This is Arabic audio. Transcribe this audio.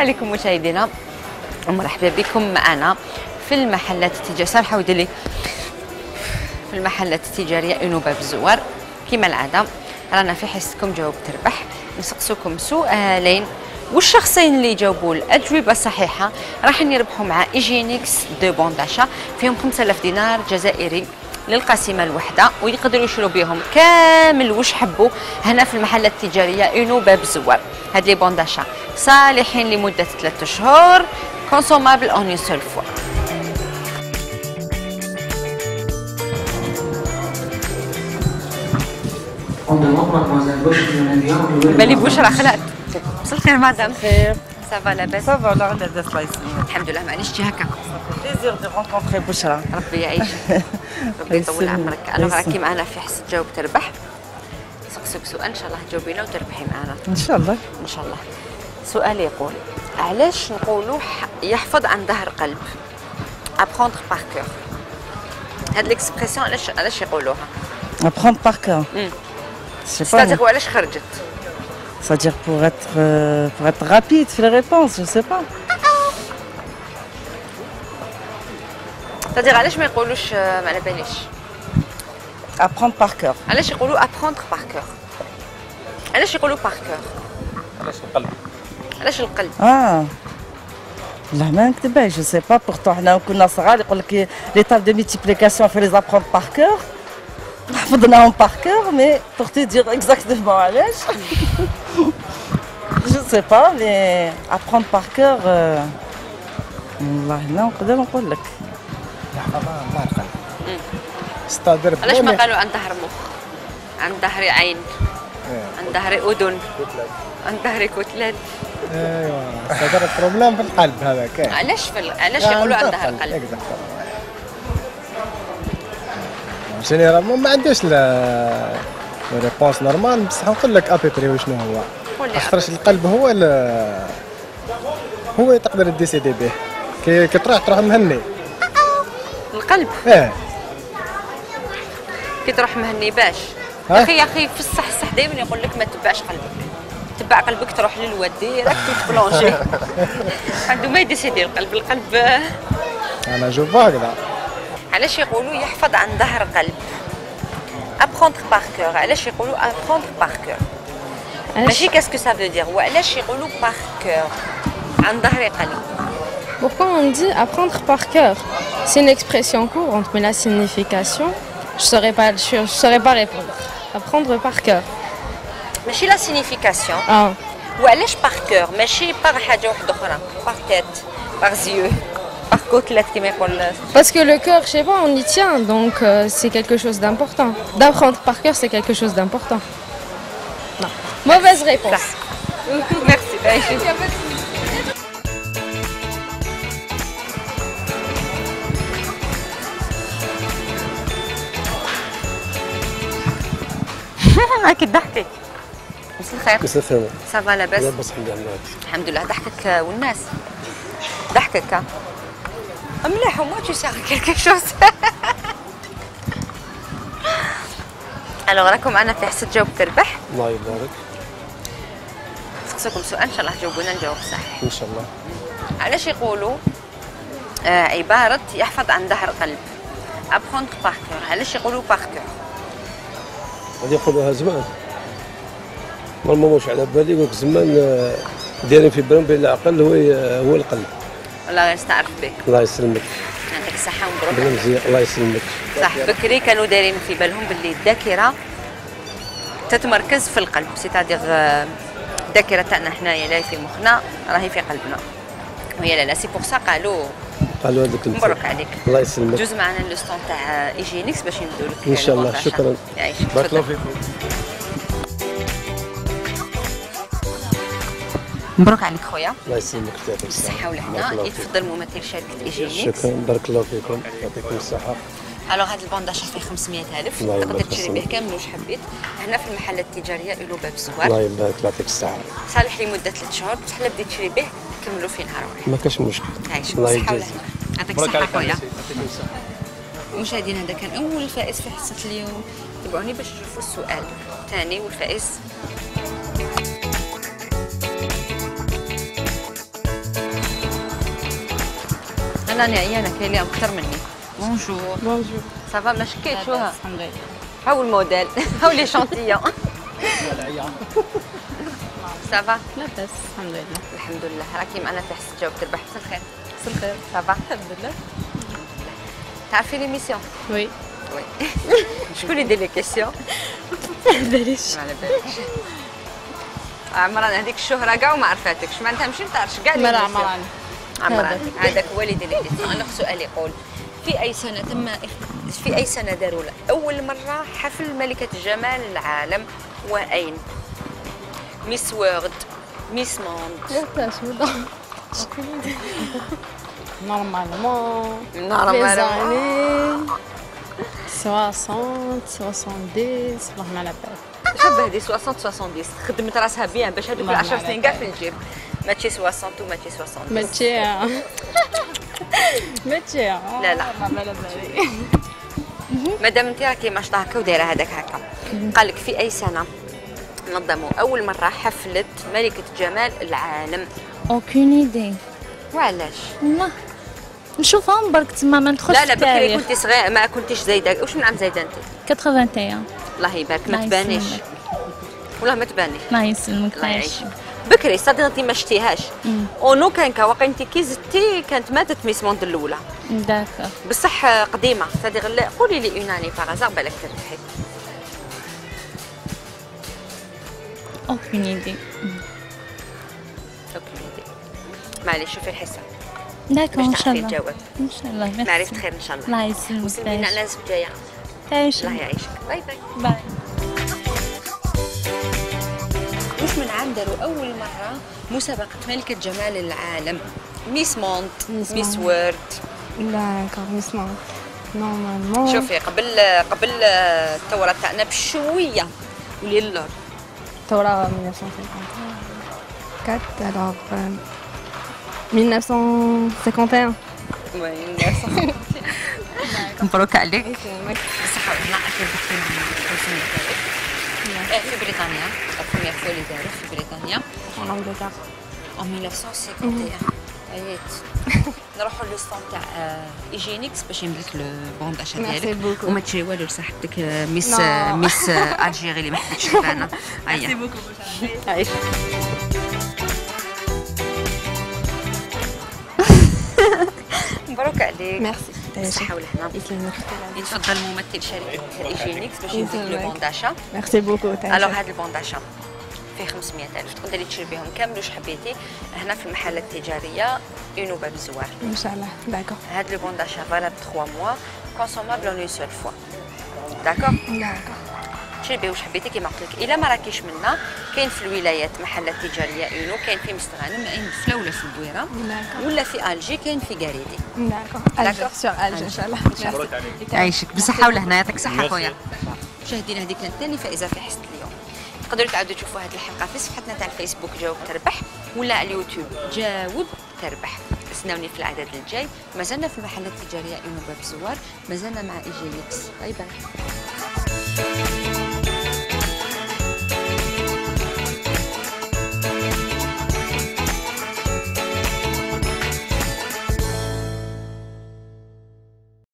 عليكم مشاهدينا ومرحبا بكم معنا في المحلات التجارية. صراحة ودير لي في المحلات التجارية انو باب الزوار كما العادة رانا في حصتكم جاوب تربح. نسقسوكم سؤالين والشخصين اللي يجاوبوا الأجوبة الصحيحة راح يربحوا مع إيجينيكس دو بون داشا فيهم 5000 دينار جزائري للقسيمة الوحدة ويقدروا يشروا بهم كامل واش حبوا هنا في المحلات التجارية انو باب الزوار. هاد لي بون داشا صالحين لمدة 3 شهور كونسومابل اون اون سول فوا. بالي بشرى خلعت. مساء الخير مدام. خير. سافا لاباس؟ سافا لا لاباس الله يسلمك. الحمد لله. معليش جي هكا. بليزير دو رونكونتري بشرى. ربي يعيشك. ربي يطول عمرك. الوغ راكي معنا في حصة جاوب تربح. نسقسوك سؤال ان شاء الله تجاوبينا وتربحي معنا. ان شاء الله. ان شاء الله. سؤال يقول علاش نقولوا يحفظ عن ظهر قلب؟ ابروندر بار كور. هاد ليكسبرسيون علاش يقولوها؟ Apprendre par cœur. ستاتيغ وعلاش خرجت؟ C'est-à-dire pour être rapide في les réponses, je sais pas. ستاتيغ علاش ما يقولوش ما على باليش؟ Apprendre par cœur. علاش يقولوا ابروندر بار كور؟ علاش يقولوا بار كور؟ علاش القلب؟ علاش القلب؟ لا ما نكتبهاش جو سي با بورتون حنا كنا صغار يقول لك لي تاب دو ميتيبليكاسيون في لي زابروند بار كور حفظناهم بار كور مي بور تي دير اكزاكتومون علاش جو سي با مي ابروند بار كور والله لا نقدر نقول لك يحفظها عن ظهر قلب. ستادر علاش ما قالوا عن ظهر مخ؟ عن ظهر عين، عن ظهر اذن، عن ظهر كتلات. ايوا ستادر البروبليم في القلب هذاك. علاش يقولوا عن ظهر القلب؟ جينيرالمون ما عندوش لا ريبونس نورمال بصح نقول لك ابيبري وشنو هو. خاطرش القلب هو هو تقدر ديسيدي به كي تروح مهني. القلب؟ كي تروح مهني باش يا اخي في الصح دائما يقول لك ما تبعش قلبك. تبع قلبك تروح للواد ديريكت وتبلونجي. عنده ما يديسيدي القلب. انا نشوف هكذا. علاش يقولوا يحفظ عن ظهر قلب؟ ابروندر بار كور. علاش يقولوا ابروندر بار كور؟ ماشي كاسكو سا فو دير وعلاش يقولوا بار كور عن ظهر قلب؟ Pourquoi on dit apprendre par cœur? C'est une expression courante, mais la signification, je saurais pas répondre. Apprendre par cœur. ماشي لا سينيفيكاسيون. وعلاش بار كور ماشي بار حاجه واحده اخرى؟ بار تيت، بار زيو، بار كوتلات كما يقول. Parce que le cœur, je sais pas, on y tient, donc c'est quelque chose d'important. D'apprendre par cœur, c'est quelque chose d'important. Non. Mauvaise réponse. Merci. معك الضحكة. مساء الخير. مساء الخير. سافا لاباس؟ لاباس الحمد لله. ضحكك والناس. ضحكك. مليح وما tu sers quelque chose. الوغ راكم معنا في حصة جاوب تربح. الله يبارك. نسقسوكم سؤال ان شاء الله تجاوبونا نجاوب صحيح. ان شاء الله. علاش يقولوا عبارة يحفظ عن ظهر قلب؟ ابروندر بار كور. علاش يقولوا بار كور؟ هذه يقولوها زمان نورمالمون واش على بالي يقولك زمان دايرين في بالهم بان العقل هو القلب. الله يستعرف بك. الله يسلمك. يعطيك الصحة ومبروك. بلا مزيان الله يسلمك. صح بكري كانوا دايرين في بالهم باللي الذاكرة تتمركز في القلب، سيتادير الذاكرة تاعنا حنايا لا في مخنا راهي في قلبنا. وهي لا سي بور سا قالوا هذاك مبروك عليك. الله يسلمك. جوز معنا لو ستون تاع ايجينيكس باش نبداو لك ان شاء الله. شكرا. بارك الله فيكم. مبروك عليك خويا. الله يسلمك. بالصحة والهنا. يتفضل ممثل شركة ايجينيكس. شكرا بارك الله فيكم يعطيكم الصحة. الوغ هذا البون داشا فيه 500,000 تقدر تشري به كامل واش حبيت هنا في المحلات التجارية إلو باب الزوار. الله يبارك يعطيك الصحة. صالح لمدة 3 شهور بصح لا بديت تشري به كملوا في نهار واحد. ما كاش مشكل. عايش الله بالصحة يجازيك. والهنا. يعطيك الصحة خويا. مشاهدينا هذا كان أول فائز في حصة اليوم. تابعوني باش تشوفوا السؤال الثاني والفائز. راني عيانه كاين اللي اكثر مني. بونجور. بونجور. صافا ما شكيتوها. الحمد لله. هاو الموديل هاو لي شونتيون. صافا لاباس الحمد لله. الحمد لله. راكي معنا في حس تجاوب تربح بس الخير. بس الخير. صافا الحمد لله. تعرفي ليميسيون؟ وي. وي. شكون اللي يدير لي كيسيون؟ بلاش. ما على باليش. عمران هذيك الشهره كاع وما عرفاتكش، معناتها ماشي متعرفش كاع مرة ليميسيون. عمران. هذاك هو اللي يدير لي كيسيون. انا سؤال يقول في اي سنه داروا اول مره حفل ملكه جمال العالم واين؟ ميس وورد، ميس موند. Normalement, les نورمالمون années 60, 70, والله ما على بالي. شبه دي 60 70 خدمت راسها بيان باش هذوك الله 10 على سنين كاع في الجيب. ماشي 60 وماشي 70. ماشي لا لا. ما على بالي. مادام انت راكي ماشطه هكا ودايره هذاك هكا، قال لك في اي سنه نظموا اول مره حفله ملكه جمال العالم؟ aucune idée. وعلاش؟ لا نشوفهم برك تما ما ندخلش لا لا بكري التاريخ. كنتي صغيره ما كنتيش زايده. واش من عام زايده انت؟ 81. الله يبارك ما الله تبانيش يسلمك. والله ما تبانيش. الله يسلمك. الله يعيشك. بكري صدق انت ما شتيهاش. اونو كان كواقع انت كي زدتي كانت ماتت ميس موند الاولى داكور. بصح قديمه. صدق قولي لي اون اني باغازار بالك تربحي. aucune idée. معليش شوفي الحساب داكور ان باش شاء تعرفي الله. الجواب. ان شاء الله. ميرسي. معرفة خير ان شاء الله. الله يسلمك. وسلمينا على الناس الجايه. تعيش. الله يعيشك. باي باي. باي. واش من عام داروا اول مره مسابقه ملكه جمال العالم؟ ميس موند، ميس وورد. D'accord, doucement. Normalement. شوفي قبل الثوره تاعنا بشويه ولي اللور. Torah 1954. Alors 1951. وي مبروك عليك. بالصحة والهنا. أكيد في بريطانيا البروميير فوا اللي داروا في بريطانيا En Angleterre. en 1951. عييت. نروحوا لو ستون تاع ايجينيكس باش يملك لو بون داشا ديالك وما تشري والو لصاحبتك ميس الجيري اللي ما حبتش تبان. ميرسي بوكو. عيش. مبروك عليك. ميرسي. بالصحة والهنا. يتفضل ممثل شركة ايجينيكس باش يملك لو بون داشا. Merci beaucoup. الوغ هذا البون داشا فيه 500,000 تقدري تشري بهم كامل واش حبيتي هنا في المحلات التجاريه اونو باب الزوار. Inch'Allah. D'accord. هذا البون داشا فالاب 3 موا كونسومابل اون سول فوا. داكور. تشري بيه واش حبيتي كيما قلت لك. الا ما راكيش منا كاين في الولايات محلات تجاريه اونو، كاين في مستغانم عين الدفله ولا في البويره ولا في الجي كاين في كاريدي. D'accord. Alger sur Alger, Inch'Allah. يعيشك بالصحه والهنا. يعطيك الصحه خويا. مشاهدينا هذه كانت ثاني فائزه في حصه اليوم. تقدروا تعاودوا تشوفوا هذه الحلقه في صفحتنا تاع الفيسبوك جاوب تربح ولا على اليوتيوب جاوب تربح. استناوني في العدد الجاي. مازلنا في المحلات التجاريه اونو باب الزوار، مازلنا مع ايجينيكس. باي باي.